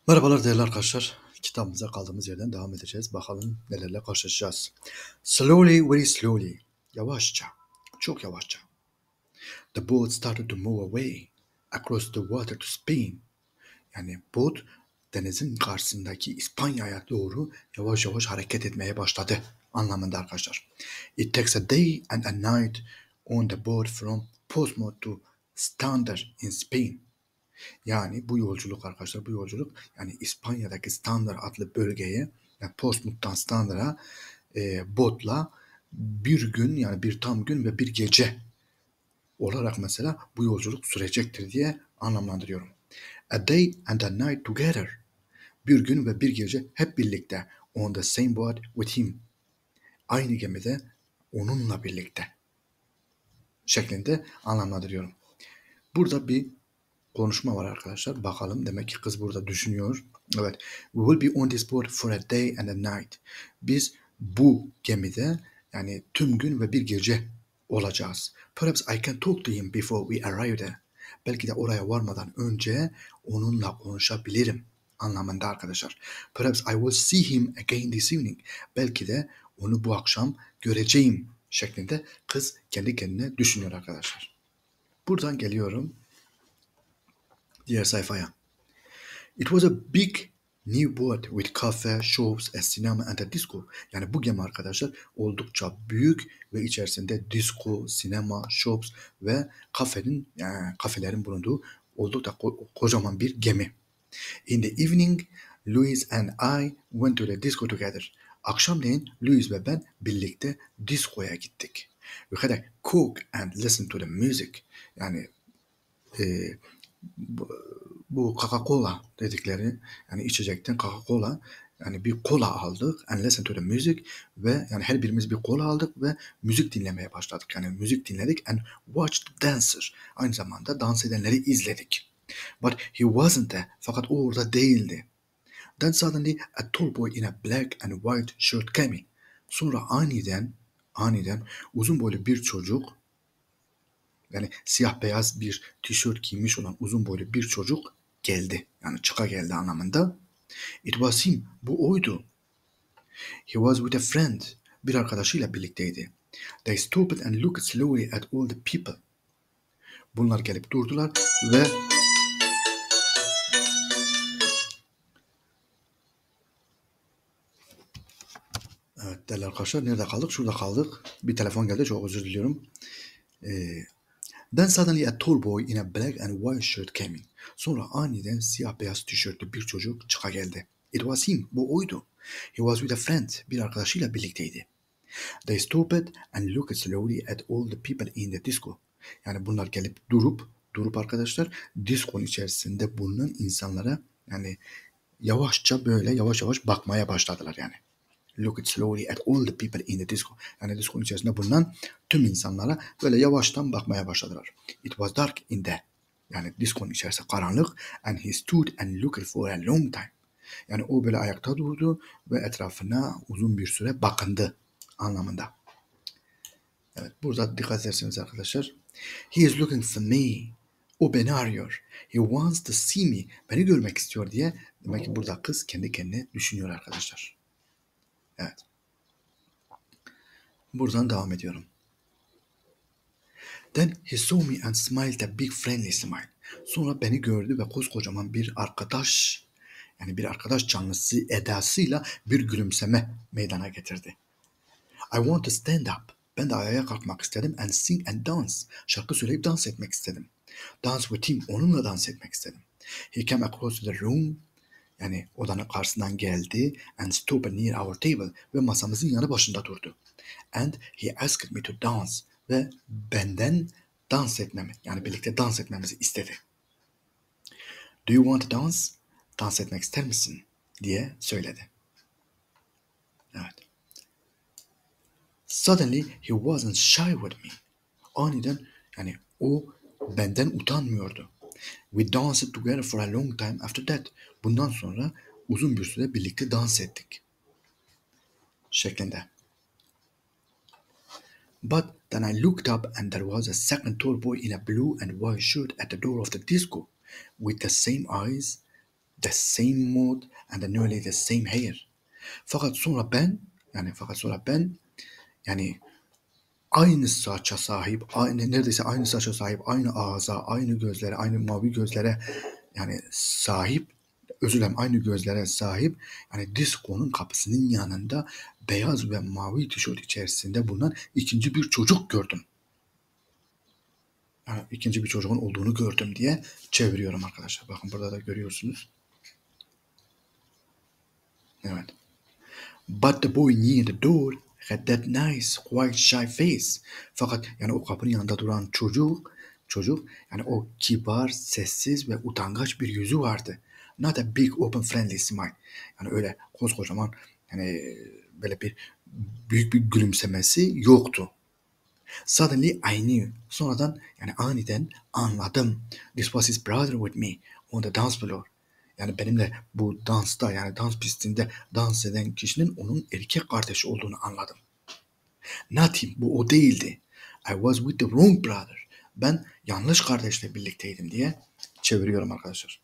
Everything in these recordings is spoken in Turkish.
Merhabalar değerli arkadaşlar. Kitabımıza kaldığımız yerden devam edeceğiz. Bakalım nelerle karşılaşacağız. Slowly, very slowly. Yavaşça. Çok yavaşça. The boat started to move away across the water to Spain. Yani bot denizin karşısındaki İspanya'ya doğru yavaş yavaş hareket etmeye başladı anlamında arkadaşlar. It takes a day and a night on the boat from Portsmouth to Standar in Spain. Yani bu yolculuk arkadaşlar, bu yolculuk yani İspanya'daki Standar adlı bölgeye, yani Portsmouth'tan Standar'a botla bir gün, yani bir tam gün ve bir gece olarak mesela bu yolculuk sürecektir diye anlamlandırıyorum. A day and a night together. Bir gün ve bir gece hep birlikte. On the same boat with him. Aynı gemide onunla birlikte şeklinde anlamlandırıyorum. Burada bir konuşma var arkadaşlar. Bakalım, demek ki kız burada düşünüyor. Evet. We will be on this boat for a day and a night. Biz bu gemide yani tüm gün ve bir gece olacağız. Perhaps I can talk to him before we arrive there. Belki de oraya varmadan önce onunla konuşabilirim anlamında arkadaşlar. Perhaps I will see him again this evening. Belki de onu bu akşam göreceğim şeklinde kız kendi kendine düşünüyor arkadaşlar. Buradan geliyorum diğer sayfaya. It was a big new boat with cafe, shops, a cinema and a disco. Yani bu gemi arkadaşlar oldukça büyük ve içerisinde disco, sinema, shops ve kafelerin bulunduğu oldukça kocaman bir gemi. In the evening, Louis and I went to the disco together. Akşamleyin Louis ve ben birlikte diskoya gittik. We had a cook and listened to the music. Yani bu Coca-Cola dedikleri yani içecekten Coca-Cola, yani bir kola aldık and listen to the music ve yani her birimiz bir kola aldık ve müzik dinlemeye başladık. Yani müzik dinledik and watched dancer. Aynı zamanda dans edenleri izledik. But he wasn't there. Fakat o orada değildi. Then suddenly a tall boy in a black and white shirt came in. Sonra aniden uzun boylu bir çocuk, yani siyah beyaz bir tişört giymiş olan uzun boylu bir çocuk geldi. Yani çıka geldi anlamında. It was him. Bu oydu. He was with a friend. Bir arkadaşıyla birlikteydi. They stopped and looked slowly at all the people. Bunlar gelip durdular ve evet değerli arkadaşlar, nerede kaldık? Şurada kaldık. Bir telefon geldi. Çok özür diliyorum. Then suddenly a tall boy in a black and white shirt came in. Sonra aniden siyah beyaz tişörtlü bir çocuk çıka geldi. It was him. Bu oydu. He was with a friend. Bir arkadaşıyla birlikteydi. They stopped and looked slowly at all the people in the disco. Yani bunlar gelip durup arkadaşlar diskonun içerisinde bulunan insanlara yani yavaş yavaş bakmaya başladılar yani. Looked slowly at all the people in the disco. Yani diskonun içerisinde bulunan tüm insanlara böyle yavaştan bakmaya başladılar. It was dark in there. Yani diskonun içerisi karanlık and he stood and looked for a long time. Yani o böyle ayakta durdu ve etrafına uzun bir süre bakındı anlamında. Evet, burada dikkat ederseniz arkadaşlar. He is looking for me. O beni arıyor. He wants to see me. Beni görmek istiyor diye. Demek ki burada kız kendi kendine düşünüyor arkadaşlar. Evet. Buradan devam ediyorum. Then he saw me and smiled a big friendly smile. Sonra beni gördü ve koskocaman bir arkadaş, yani bir arkadaş canlısı edasıyla bir gülümseme meydana getirdi. I want to stand up. Ben de ayağa kalkmak istedim and sing and dance. Şarkı söyleyip dans etmek istedim. Dance with him. Onunla dans etmek istedim. He came across the room. Yani odanın karşısından geldi and stood near our table ve masamızın yanı başında durdu. And he asked me to dance ve benden dans etmemi, yani birlikte dans etmemizi istedi. Do you want to dance? Dans etmek ister misin? Diye söyledi. Evet. Suddenly he wasn't shy with me. Aniden yani o benden utanmıyordu. We danced together for a long time after that. Bundan sonra uzun bir süre birlikte dans ettik. Şeklinde. But then I looked up and there was a second tall boy in a blue and white shirt at the door of the disco with the same eyes the same mood and nearly the same hair. Fakat sonra ben yani aynı saça sahip, neredeyse aynı saça sahip, aynı ağza, aynı gözlere, aynı mavi gözlere yani sahip, özür dilerim, aynı gözlere sahip, yani diskonun kapısının yanında beyaz ve mavi tişört içerisinde bulunan ikinci bir çocuk gördüm. Yani ikinci bir çocuğun olduğunu gördüm diye çeviriyorum arkadaşlar. Bakın burada da görüyorsunuz. Evet. But the boy near the door had that nice, quite shy face. Fakat yani o kapının yanında duran çocuk yani o kibar, sessiz ve utangaç bir yüzü vardı. Not a big, open, friendly smile. Yani öyle koskocaman yani böyle bir büyük bir gülümsemesi yoktu. Suddenly I knew. Sonradan yani aniden anladım. This was his brother with me on the dance floor. Yani benimle bu dansta yani dans pistinde dans eden kişinin onun erkek kardeşi olduğunu anladım. Not him, bu o değildi. I was with the wrong brother. Ben yanlış kardeşle birlikteydim diye çeviriyorum arkadaşlar.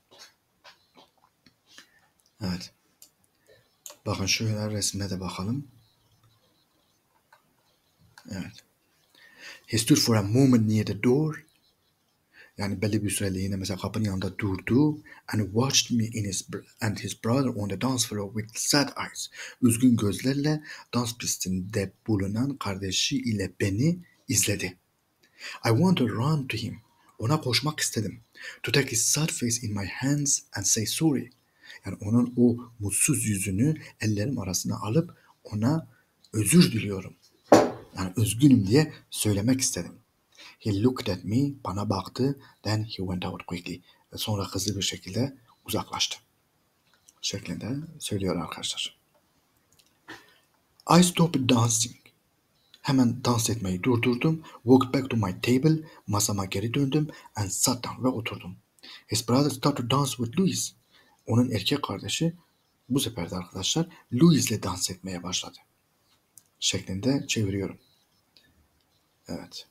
Evet. Bakın şöyle resme de bakalım. Evet. He stood for a moment near the door. Yani belli bir süreliğine mesela kapının yanında durdu. And watched me and his brother on the dance floor with sad eyes. Üzgün gözlerle dans pistinde bulunan kardeşi ile beni izledi. I wanted to run to him. Ona koşmak istedim. To take his sad face in my hands and say sorry. Yani onun o mutsuz yüzünü ellerim arasına alıp ona özür diliyorum. Yani üzgünüm diye söylemek istedim. He looked at me, bana baktı, then he went out quickly. Ve sonra hızlı bir şekilde uzaklaştı. Şeklinde söylüyor arkadaşlar. I stopped dancing. Hemen dans etmeyi durdurdum. Walked back to my table. Masama geri döndüm. And sat down ve oturdum. His brother started to dance with Louis. Onun erkek kardeşi bu sefer de arkadaşlar Louis ile dans etmeye başladı. Şeklinde çeviriyorum. Evet.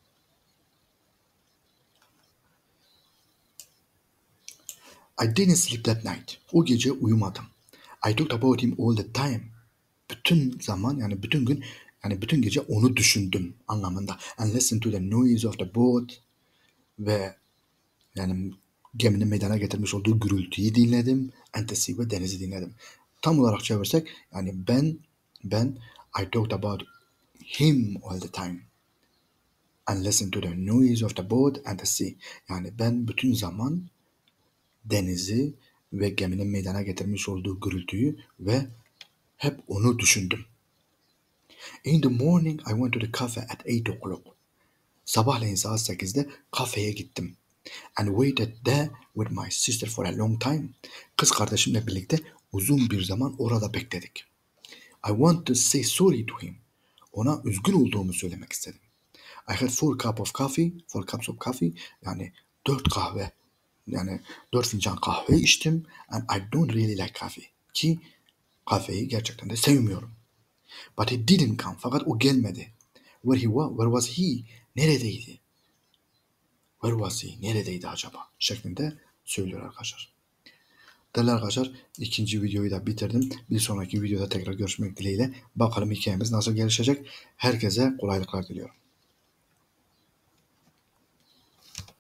I didn't sleep that night. O gece uyumadım. I talked about him all the time. Bütün zaman yani bütün gün yani bütün gece onu düşündüm anlamında. And listened to the noise of the boat ve yani geminin meydana getirmiş olduğu gürültüyü dinledim. And the sea ve denizi dinledim. Tam olarak çevirsek yani ben I talked about him all the time. And listened to the noise of the boat and the sea. Yani ben bütün zaman denizi ve geminin meydana getirmiş olduğu gürültüyü ve hep onu düşündüm. In the morning I went to the cafe at 8 o'clock. Sabahleyin saat 8'de kafeye gittim. And waited there with my sister for a long time. Kız kardeşimle birlikte uzun bir zaman orada bekledik. I want to say sorry to him. Ona üzgün olduğumu söylemek istedim. I had 4 cups of coffee. Yani 4 kahve. Yani 4 fincan kahve içtim. And I don't really like coffee. Ki kahveyi gerçekten de sevmiyorum. But he didn't come. Fakat o gelmedi. Where was he? Neredeydi? Where was he? Neredeydi acaba? Şeklinde söylüyor arkadaşlar. Değerli arkadaşlar, ikinci videoyu da bitirdim. Bir sonraki videoda tekrar görüşmek dileğiyle. Bakalım hikayemiz nasıl gelişecek. Herkese kolaylıklar diliyorum.